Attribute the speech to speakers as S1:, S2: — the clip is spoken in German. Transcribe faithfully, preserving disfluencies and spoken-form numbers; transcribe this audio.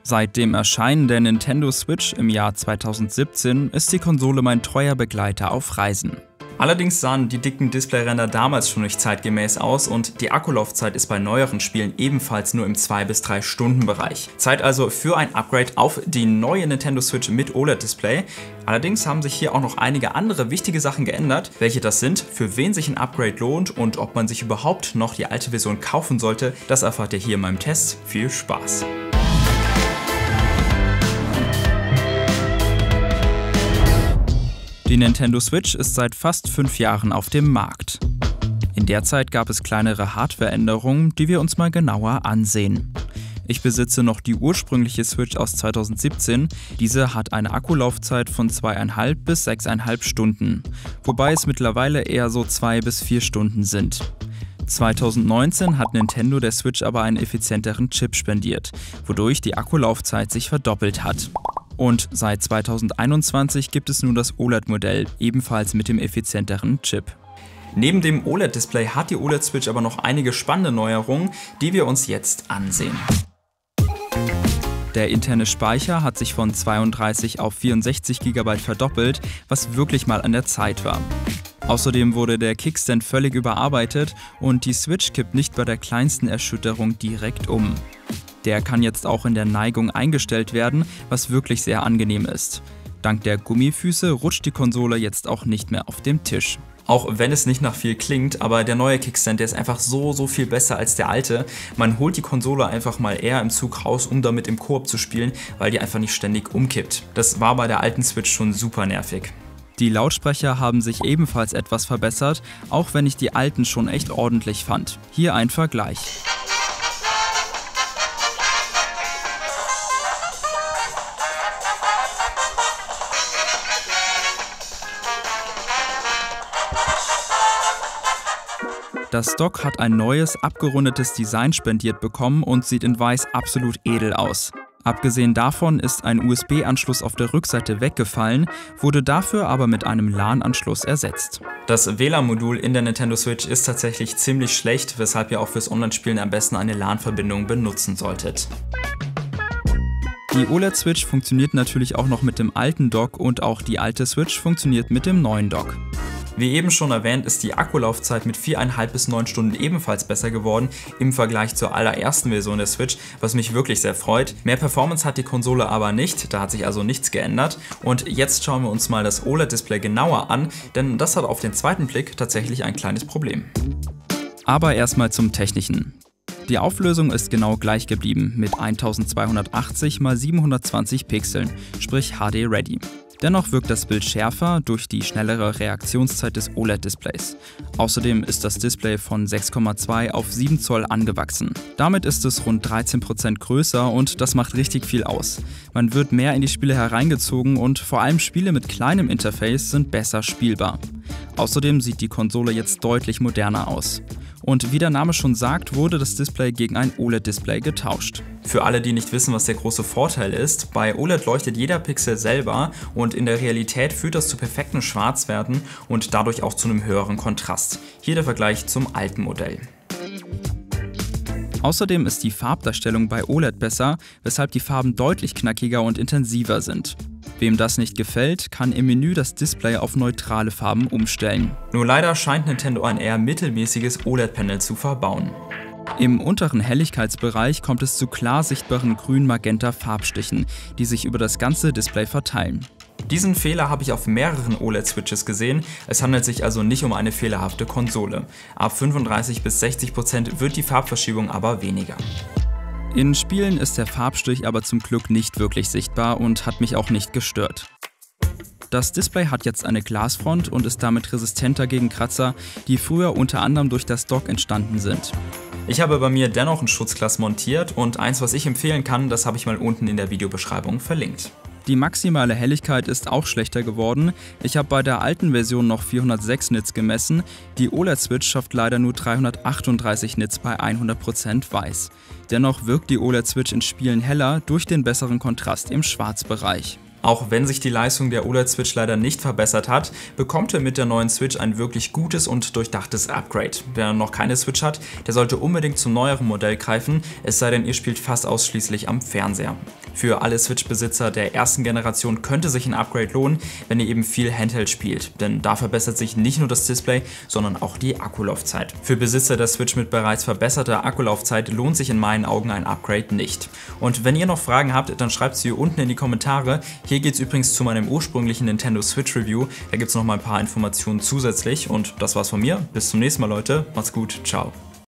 S1: Seit dem Erscheinen der Nintendo Switch im Jahr zweitausendsiebzehn ist die Konsole mein treuer Begleiter auf Reisen. Allerdings sahen die dicken Displayränder damals schon nicht zeitgemäß aus und die Akkulaufzeit ist bei neueren Spielen ebenfalls nur im zwei bis drei Stunden Bereich. Zeit also für ein Upgrade auf die neue Nintendo Switch mit O L E D-Display. Allerdings haben sich hier auch noch einige andere wichtige Sachen geändert. Welche das sind, für wen sich ein Upgrade lohnt und ob man sich überhaupt noch die alte Version kaufen sollte, das erfahrt ihr hier in meinem Test. Viel Spaß! Die Nintendo Switch ist seit fast fünf Jahren auf dem Markt. In der Zeit gab es kleinere Hardwareänderungen, die wir uns mal genauer ansehen. Ich besitze noch die ursprüngliche Switch aus zweitausendsiebzehn. Diese hat eine Akkulaufzeit von zweieinhalb bis sechseinhalb Stunden, wobei es mittlerweile eher so zwei bis vier Stunden sind. zweitausendneunzehn hat Nintendo der Switch aber einen effizienteren Chip spendiert, wodurch die Akkulaufzeit sich verdoppelt hat. Und seit zweitausendeinundzwanzig gibt es nun das O L E D-Modell, ebenfalls mit dem effizienteren Chip. Neben dem O L E D-Display hat die O L E D-Switch aber noch einige spannende Neuerungen, die wir uns jetzt ansehen. Der interne Speicher hat sich von zweiunddreißig auf vierundsechzig Gigabyte verdoppelt, was wirklich mal an der Zeit war. Außerdem wurde der Kickstand völlig überarbeitet und die Switch kippt nicht bei der kleinsten Erschütterung direkt um. Der kann jetzt auch in der Neigung eingestellt werden, was wirklich sehr angenehm ist. Dank der Gummifüße rutscht die Konsole jetzt auch nicht mehr auf dem Tisch. Auch wenn es nicht nach viel klingt, aber der neue Kickstand, der ist einfach so, so viel besser als der alte. Man holt die Konsole einfach mal eher im Zug raus, um damit im Koop zu spielen, weil die einfach nicht ständig umkippt. Das war bei der alten Switch schon super nervig. Die Lautsprecher haben sich ebenfalls etwas verbessert, auch wenn ich die alten schon echt ordentlich fand. Hier ein Vergleich. Das Dock hat ein neues, abgerundetes Design spendiert bekommen und sieht in weiß absolut edel aus. Abgesehen davon ist ein U S B-Anschluss auf der Rückseite weggefallen, wurde dafür aber mit einem LAN-Anschluss ersetzt. Das W L A N-Modul in der Nintendo Switch ist tatsächlich ziemlich schlecht, weshalb ihr auch fürs Online-Spielen am besten eine LAN-Verbindung benutzen solltet. Die O L E D-Switch funktioniert natürlich auch noch mit dem alten Dock und auch die alte Switch funktioniert mit dem neuen Dock. Wie eben schon erwähnt, ist die Akkulaufzeit mit viereinhalb bis neun Stunden ebenfalls besser geworden im Vergleich zur allerersten Version der Switch, was mich wirklich sehr freut. Mehr Performance hat die Konsole aber nicht, da hat sich also nichts geändert. Und jetzt schauen wir uns mal das O L E D-Display genauer an, denn das hat auf den zweiten Blick tatsächlich ein kleines Problem. Aber erstmal zum Technischen. Die Auflösung ist genau gleich geblieben mit eintausendzweihundertachtzig mal siebenhundertzwanzig Pixeln, sprich H D Ready. Dennoch wirkt das Bild schärfer durch die schnellere Reaktionszeit des O L E D-Displays. Außerdem ist das Display von sechs Komma zwei auf sieben Zoll angewachsen. Damit ist es rund dreizehn Prozent größer und das macht richtig viel aus. Man wird mehr in die Spiele hereingezogen und vor allem Spiele mit kleinem Interface sind besser spielbar. Außerdem sieht die Konsole jetzt deutlich moderner aus. Und wie der Name schon sagt, wurde das Display gegen ein O L E D-Display getauscht. Für alle, die nicht wissen, was der große Vorteil ist, bei O L E D leuchtet jeder Pixel selber und in der Realität führt das zu perfekten Schwarzwerten und dadurch auch zu einem höheren Kontrast. Hier der Vergleich zum alten Modell. Außerdem ist die Farbdarstellung bei O L E D besser, weshalb die Farben deutlich knackiger und intensiver sind. Wem das nicht gefällt, kann im Menü das Display auf neutrale Farben umstellen. Nur leider scheint Nintendo ein eher mittelmäßiges O L E D-Panel zu verbauen. Im unteren Helligkeitsbereich kommt es zu klar sichtbaren grün-magenta Farbstichen, die sich über das ganze Display verteilen. Diesen Fehler habe ich auf mehreren O L E D-Switches gesehen, es handelt sich also nicht um eine fehlerhafte Konsole. Ab fünfunddreißig bis sechzig Prozent wird die Farbverschiebung aber weniger. In Spielen ist der Farbstich aber zum Glück nicht wirklich sichtbar und hat mich auch nicht gestört. Das Display hat jetzt eine Glasfront und ist damit resistenter gegen Kratzer, die früher unter anderem durch das Dock entstanden sind. Ich habe bei mir dennoch ein Schutzglas montiert und eins, was ich empfehlen kann, das habe ich mal unten in der Videobeschreibung verlinkt. Die maximale Helligkeit ist auch schlechter geworden. Ich habe bei der alten Version noch vierhundertsechs Nits gemessen. Die O L E D-Switch schafft leider nur dreihundertachtunddreißig Nits bei hundert Prozent weiß. Dennoch wirkt die O L E D-Switch in Spielen heller durch den besseren Kontrast im Schwarzbereich. Auch wenn sich die Leistung der O L E D-Switch leider nicht verbessert hat, bekommt ihr mit der neuen Switch ein wirklich gutes und durchdachtes Upgrade. Wer noch keine Switch hat, der sollte unbedingt zum neueren Modell greifen, es sei denn, ihr spielt fast ausschließlich am Fernseher. Für alle Switch-Besitzer der ersten Generation könnte sich ein Upgrade lohnen, wenn ihr eben viel Handheld spielt, denn da verbessert sich nicht nur das Display, sondern auch die Akkulaufzeit. Für Besitzer der Switch mit bereits verbesserter Akkulaufzeit lohnt sich in meinen Augen ein Upgrade nicht. Und wenn ihr noch Fragen habt, dann schreibt sie hier unten in die Kommentare. Hier geht es übrigens zu meinem ursprünglichen Nintendo Switch Review, da gibt es noch mal ein paar Informationen zusätzlich und das war's von mir. Bis zum nächsten Mal, Leute. Macht's gut. Ciao.